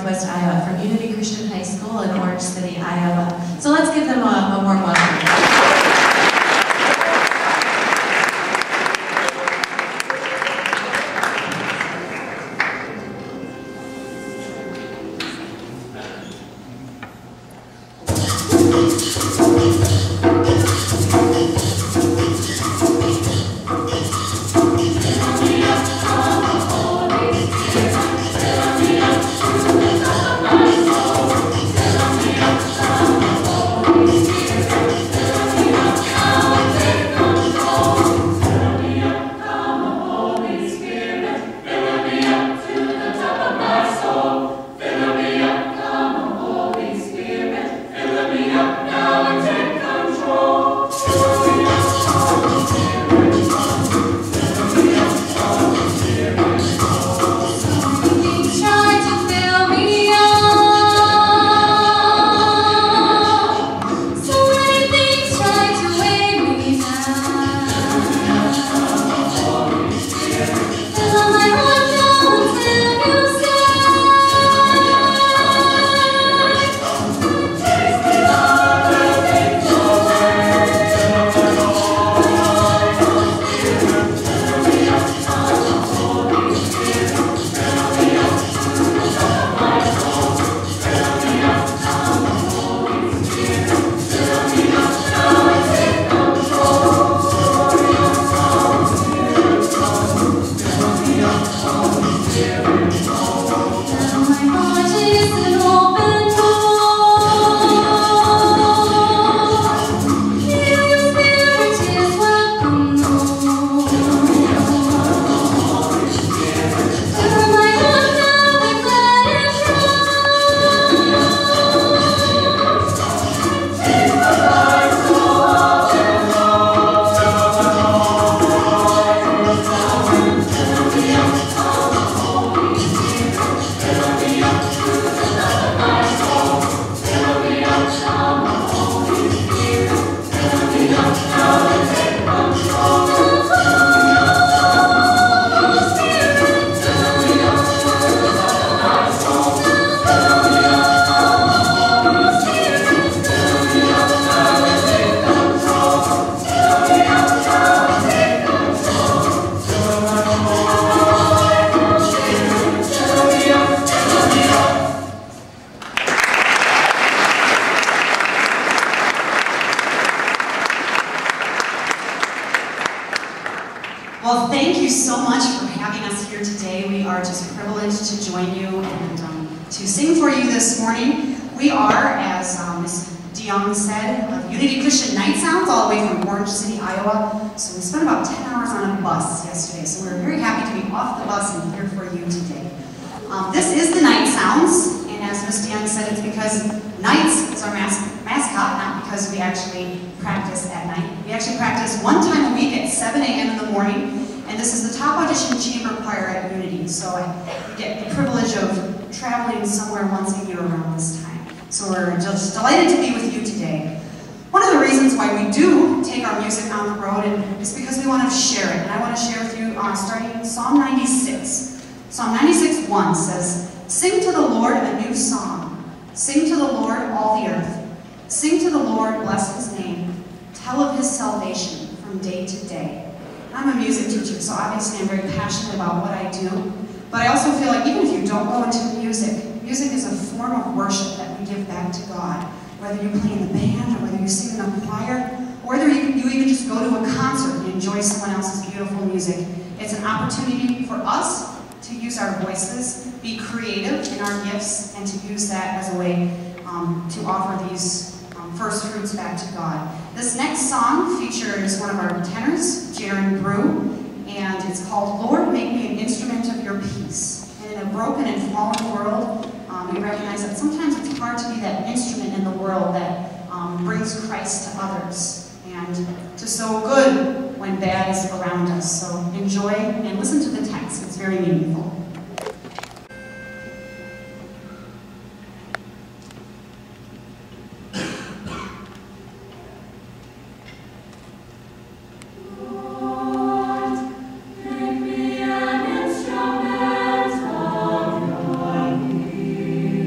Northwest Iowa, from Unity Christian High School in Orange City, Iowa. So let's give them a warm welcome. Well, thank you so much for having us here today. We are just privileged to join you and to sing for you this morning. We are, as Ms. DeYoung said, Unity Christian Night Sounds, all the way from Orange City, Iowa. So we spent about 10 hours on a bus yesterday, so we're very happy to be off the bus and here for you today. This is the Night Sounds, and as Ms. DeYoung said, it's because Knights is our mascot, not because we actually practice at night. We actually practice one time a week at 7 a.m. in the morning, and this is the top audition chamber choir at Unity, so we get the privilege of traveling somewhere once a year around this time. So we're just delighted to be with you today. One of the reasons why we do take our music on the road is because we want to share it, and I want to share with you starting Psalm 96. Psalm 96:1 says, "Sing to the Lord a new song. Sing to the Lord, all the earth. Sing to the Lord, bless his name. Tell of his salvation from day to day." I'm a music teacher, so obviously I'm very passionate about what I do. But I also feel like even if you don't go into music, music is a form of worship that we give back to God. Whether you play in the band, or whether you sing in the choir, or whether you even just go to a concert and enjoy someone else's beautiful music, it's an opportunity for us to use our voices, be creative in our gifts, and to use that as a way to offer these first fruits back to God. This next song features one of our tenors, Jaron Brew, and it's called "Lord, Make Me an Instrument of Your Peace." And in a broken and fallen world, we recognize that sometimes it's hard to be that instrument in the world that brings Christ to others and to sow good when bad is around us. So enjoy and listen to the text. It's very meaningful. Make me an instrument of your peace.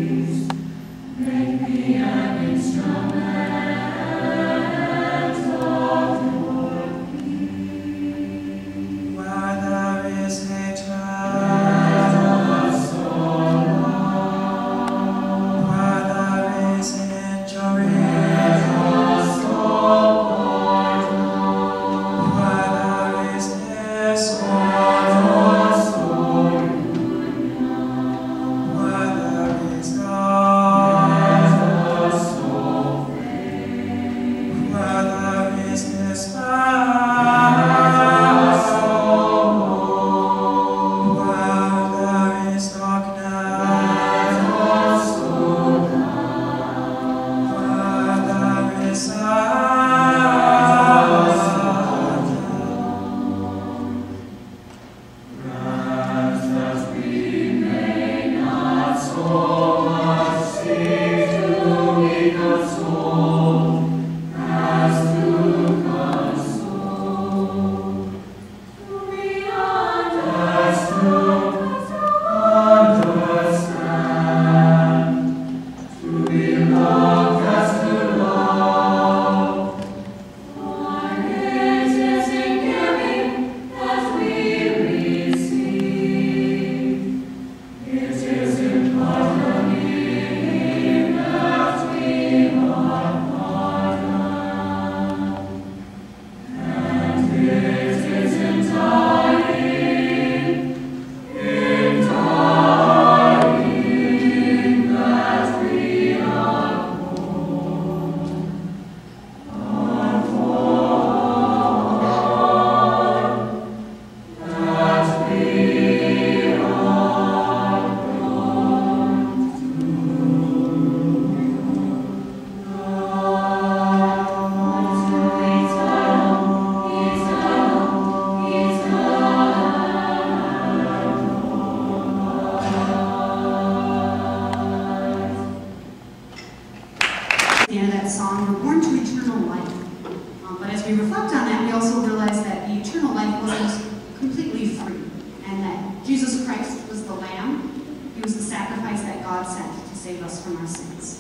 that song, we're born to eternal life. But as we reflect on that, we also realize that the eternal life wasn't completely free, and that Jesus Christ was the Lamb. He was the sacrifice that God sent to save us from our sins.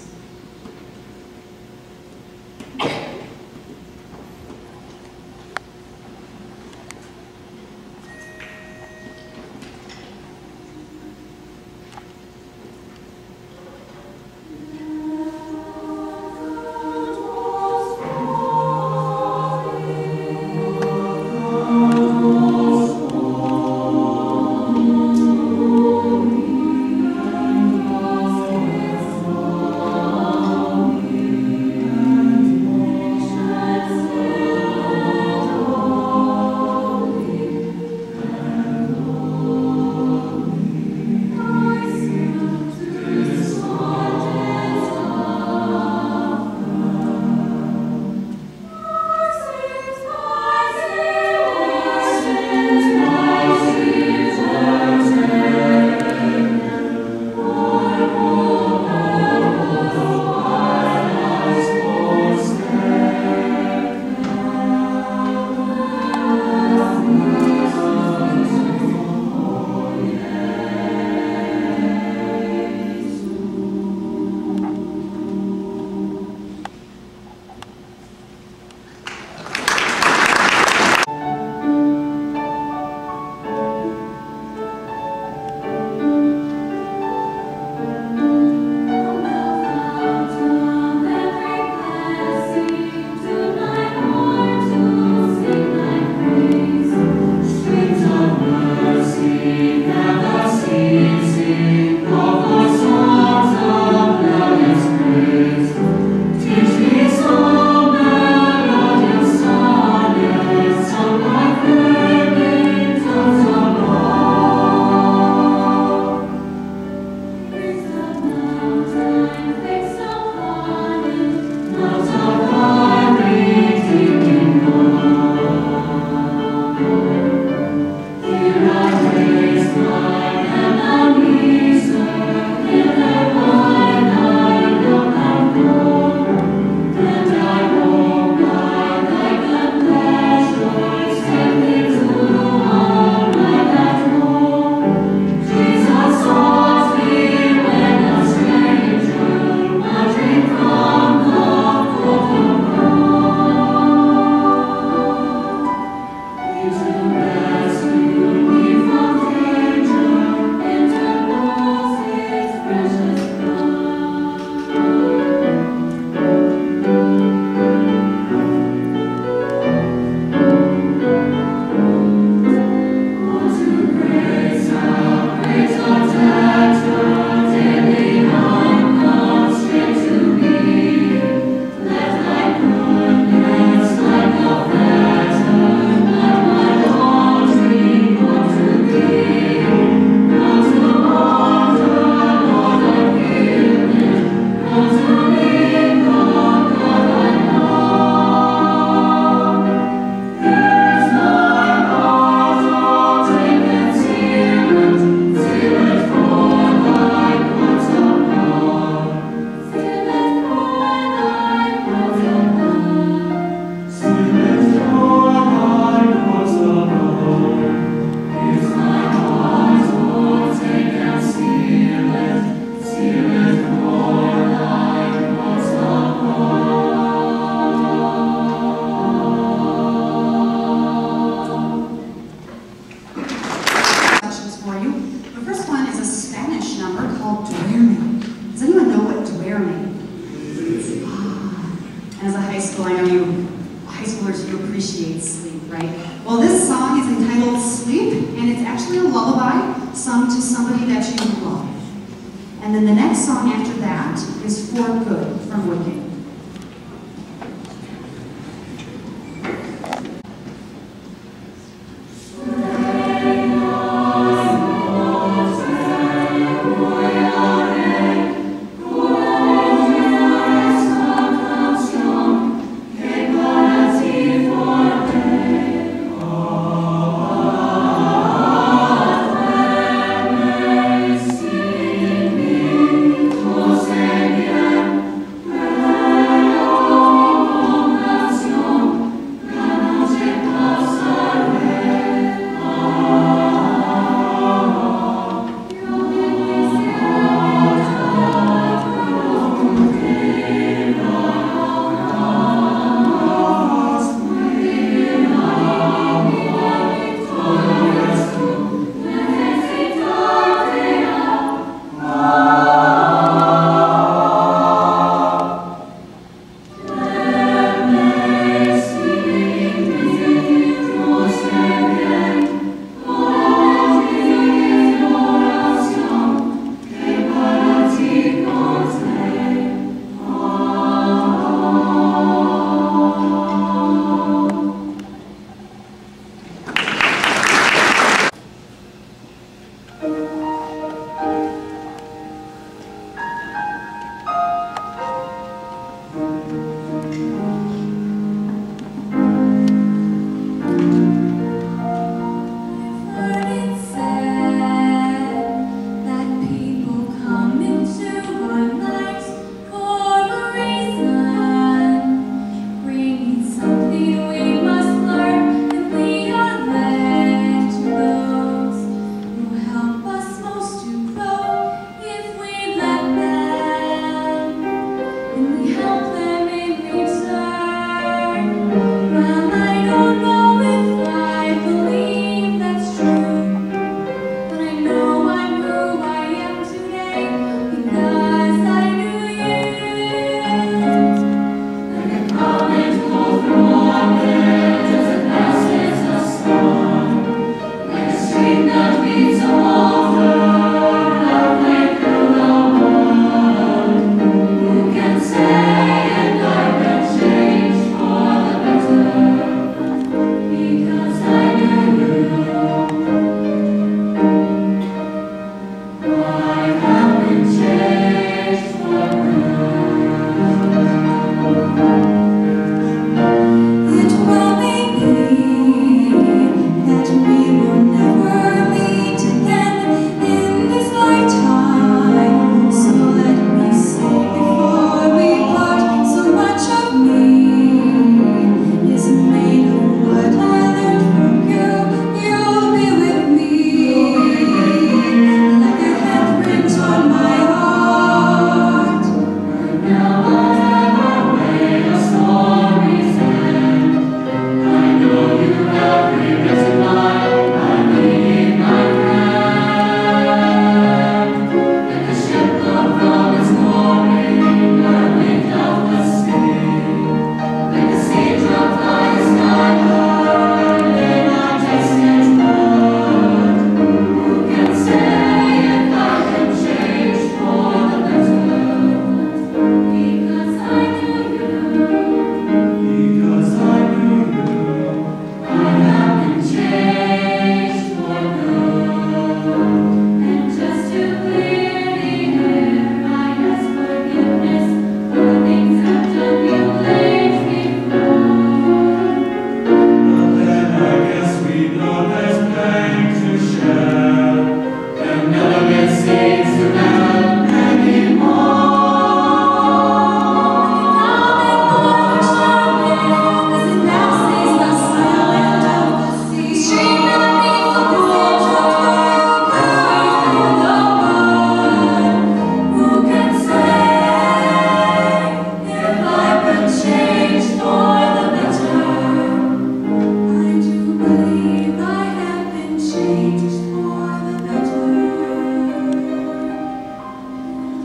And then the next song after that is For Good from Wicked. Amen.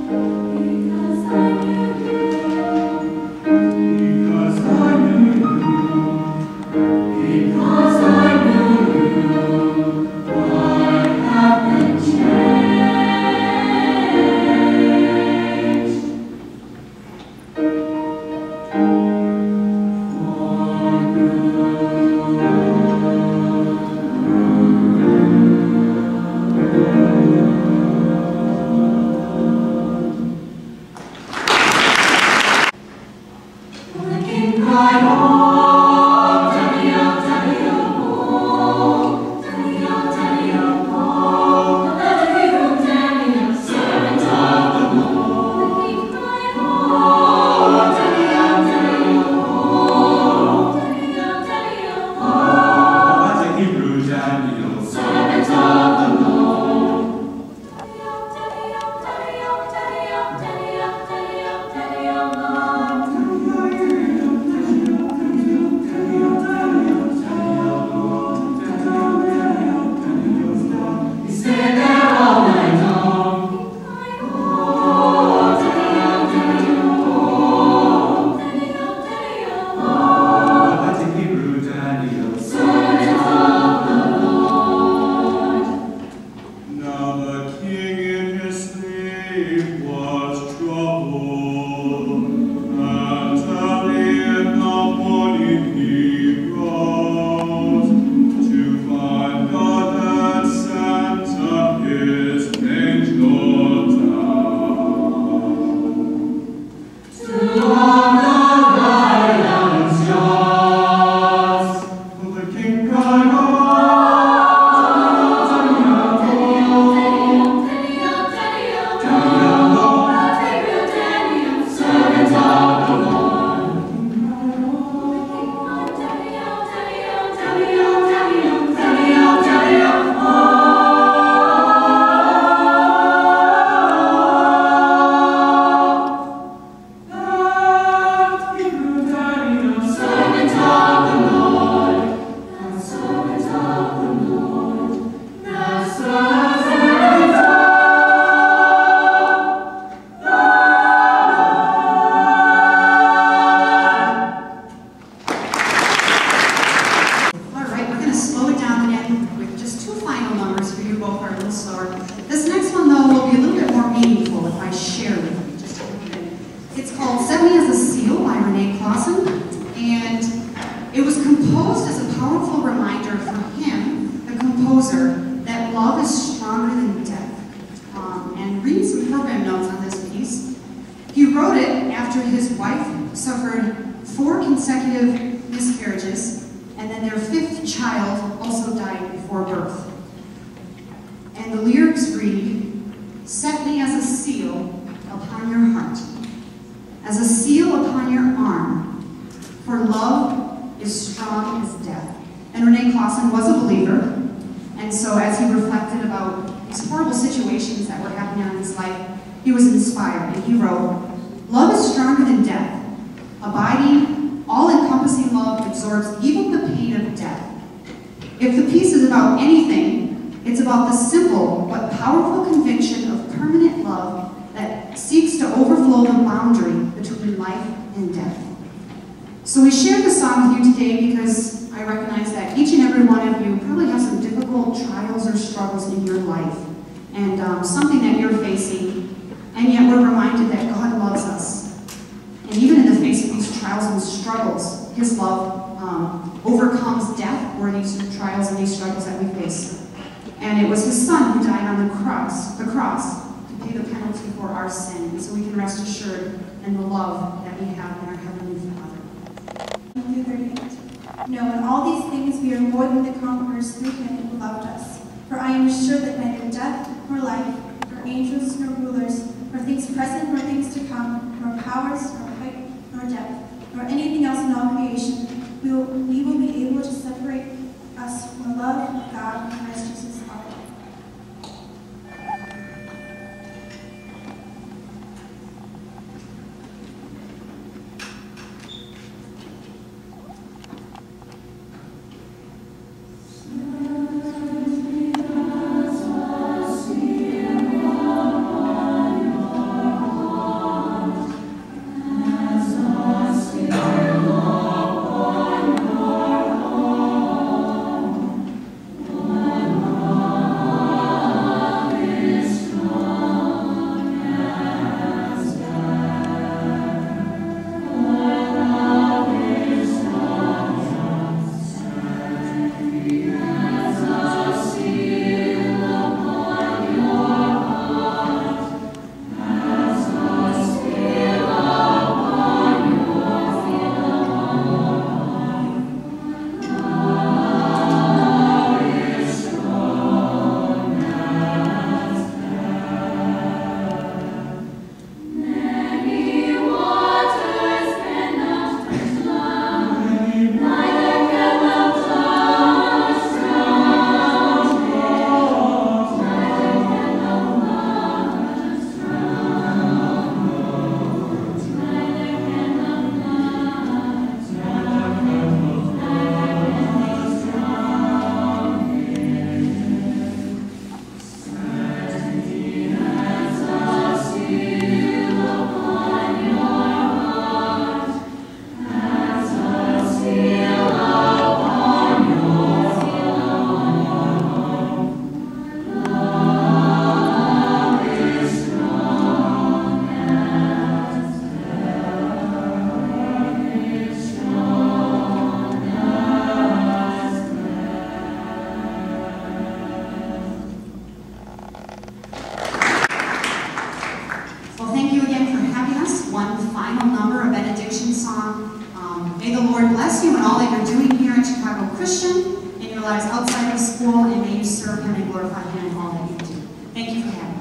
So we shared this song with you today because I recognize that each and every one of you probably have some difficult trials or struggles in your life, and something that you're facing, and yet we're reminded that God loves us. And even in the face of these trials and struggles, His love overcomes death or these trials and these struggles that we face. And it was His Son who died on the cross, to pay the penalty for our sin, and so we can rest assured in the love that we have in our Heavenly Father. Through 38. No, in all these things we are more than the conquerors through Him who loved us. For I am assured that neither death nor life, nor angels nor rulers, nor things present nor things to come, nor powers, nor height, nor depth, nor anything else in all creation, we will be able to separate us from the love of God in Christ Jesus our Lord. Lord bless you in all that you're doing here at Chicago Christian, in your lives outside of school, and may you serve Him and glorify Him in all that you do. Thank you for having us.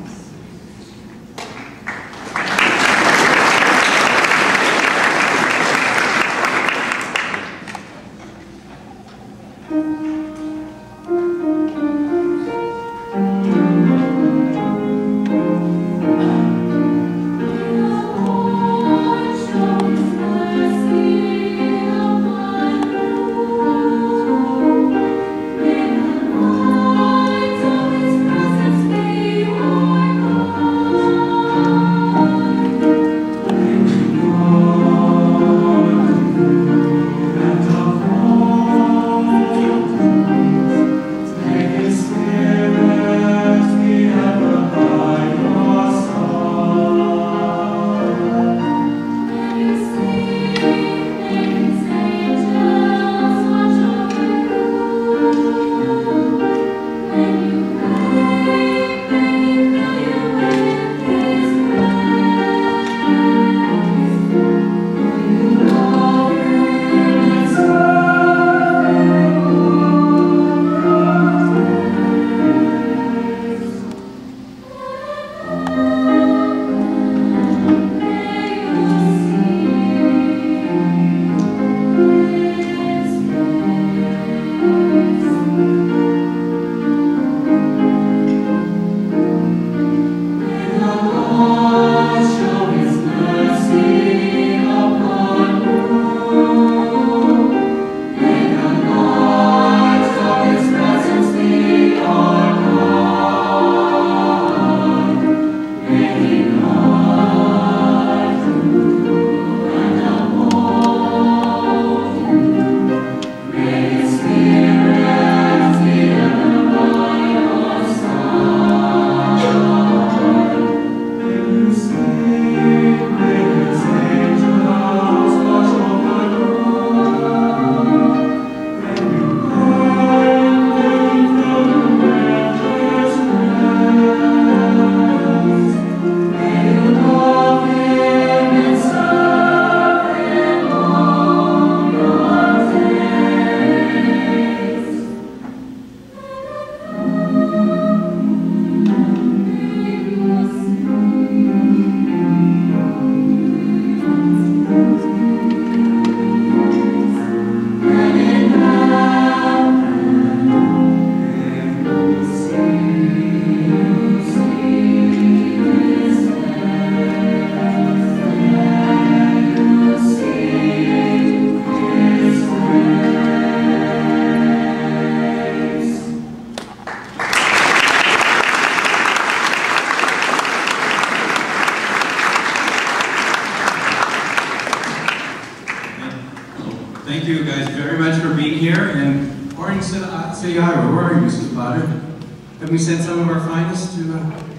Thank you guys very much for being here. And Orange City, Iowa, where are you, Mrs. Potter? Have we sent some of our finest to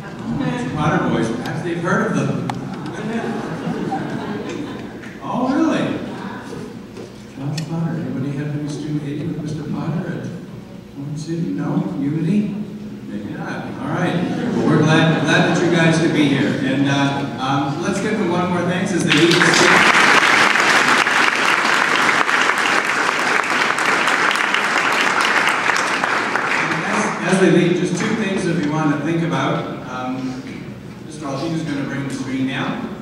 Potter boys? Perhaps they've heard of them. Oh, really? Josh Potter. Anybody have any student meeting with Mr. Potter at Orange City? No? Unity? Maybe not. All right. Well, we're glad that you guys could be here. And let's give them one more thanks as they leave the stage. As they leave, just two things if you want to think about. Mr. Algene is going to bring the screen down.